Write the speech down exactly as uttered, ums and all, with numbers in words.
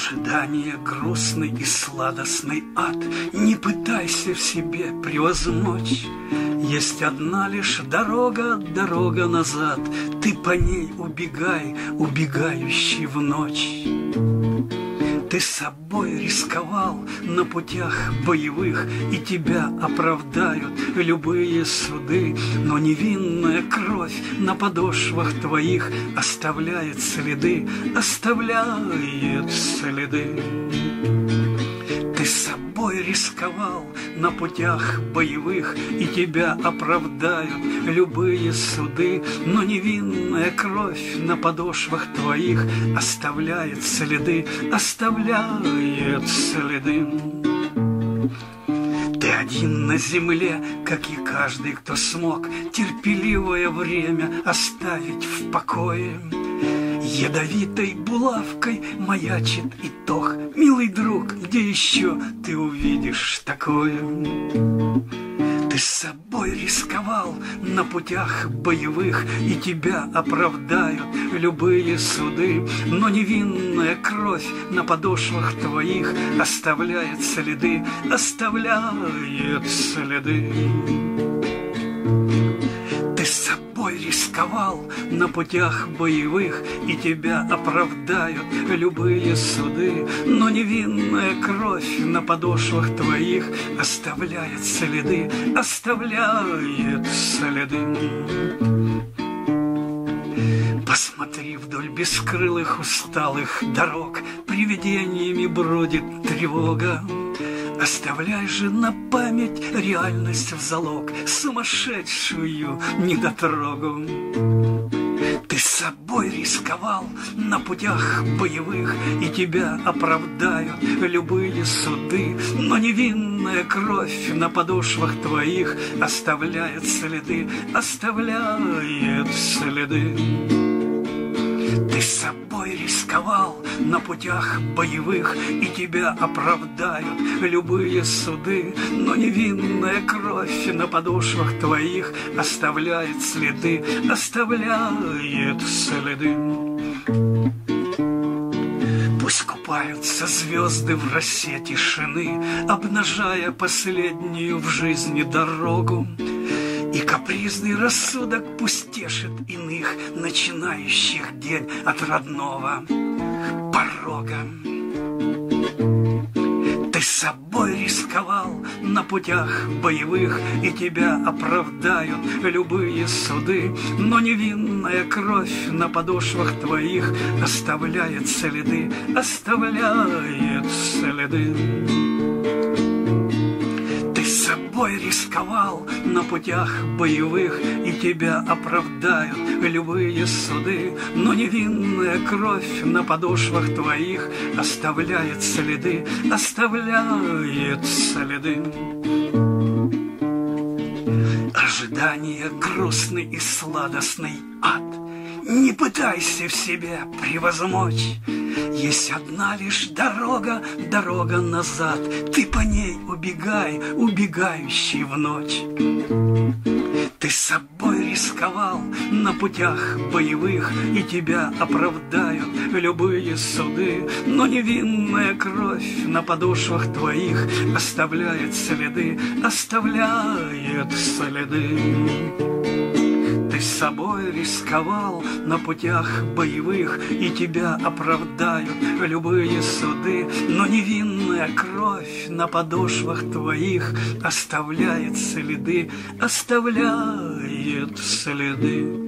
Ожидание грустный и сладостный ад, не пытайся в себе превозмочь. Есть одна лишь дорога, дорога назад, ты по ней убегай, убегающий в ночь. Ты собой рисковал на путях боевых, и тебя оправдают любые суды. Но невинная кровь на подошвах твоих оставляет следы, оставляет следы. Ты собой рисковал на путях боевых, и тебя оправдают любые суды. Но невинная кровь на подошвах твоих оставляет следы, оставляет следы. Ты один на земле, как и каждый, кто смог терпеливое время оставить в покое. Ядовитой булавкой маячит итог. Милый друг, где еще ты увидишь такое? Ты с собой рисковал на путях боевых, и тебя оправдают любые суды. Но невинная кровь на подошвах твоих оставляет следы, оставляет следы. Ты с собой рисковал на путях боевых, и тебя оправдают любые суды. Но невинная кровь на подошвах твоих оставляет следы, оставляет следы. Посмотри вдоль бескрылых усталых дорог, привидениями бродит тревога. Оставляй же на память реальность в залог, сумасшедшую недотрогу. Ты с собой рисковал на путях боевых, и тебя оправдают любые суды. Но невинная кровь на подошвах твоих оставляет следы, оставляет следы. Ты с собой рисковал на путях боевых, и тебя оправдают любые суды. Но невинная кровь на подошвах твоих оставляет следы, оставляет следы. Пусть купаются звезды в росе тишины, обнажая последнюю в жизни дорогу. И капризный рассудок пусть тешит иных, начинающих день от родного порога. Ты с собой рисковал на путях боевых, и тебя оправдают любые суды. Но невинная кровь на подошвах твоих оставляет следы, оставляет следы. С собой рисковал на путях боевых, и тебя оправдают любые суды. Но невинная кровь на подошвах твоих оставляет следы, оставляет следы. Ожидание грустный и сладостный ад, не пытайся в себе превозмочь. Есть одна лишь дорога, дорога назад, ты по ней убегай, убегающий в ночь. Ты с собой рисковал на путях боевых, и тебя оправдают любые суды. Но невинная кровь на подошвах твоих оставляет следы, оставляет следы. Ты с собой рисковал на путях боевых, и тебя оправдают любые суды. Но невинная кровь на подошвах твоих оставляет следы, оставляет следы.